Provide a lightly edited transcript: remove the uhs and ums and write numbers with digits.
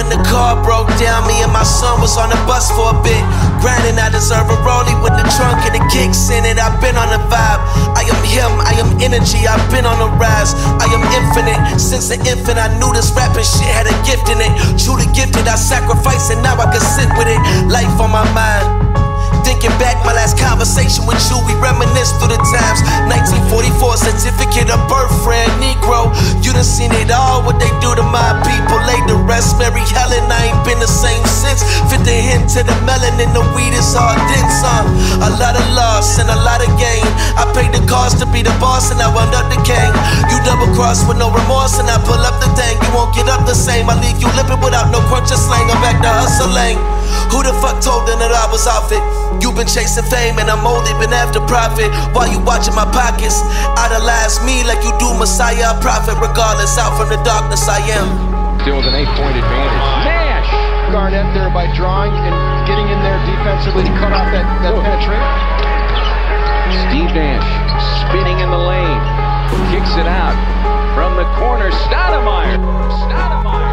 when the car broke down, me and my son was on the bus for a bit. Grinding, I deserve a rollie with the trunk and the kicks in it. I've been on the vibe. I am him, I am energy, I've been on the rise. I am infinite, since an infant I knew this rapping shit had a gift in it. Truly gifted, I sacrificed and now I can sit with it. Life on my mind. Thinking back, my last conversation with you, we reminisce through the times. 1944, certificate of birth, friend, Negro. You done seen it all, what they do to my people. Laid to rest, Mary Helen, I ain't been the same since. Fit the hint to the melon and the weed is all dense, A lot of loss and a lot of gain. I paid the cost to be the boss and I wound up the king. You double cross with no remorse and I pull up the thing. You won't get up the same, I leave you lippin' without no crunch or slang. I'm back to hustling. Who the fuck told them that I was off it? You been chasing fame and I'm only been after profit. While you watching my pockets, idolize me like you do Messiah, prophet. Regardless, out from the darkness I am. Still with an 8-point advantage. Nash! Garnett there by drawing and getting in there defensively to cut off that penetration. Steve Nash spinning in the lane. Kicks it out from the corner. Stoudemire.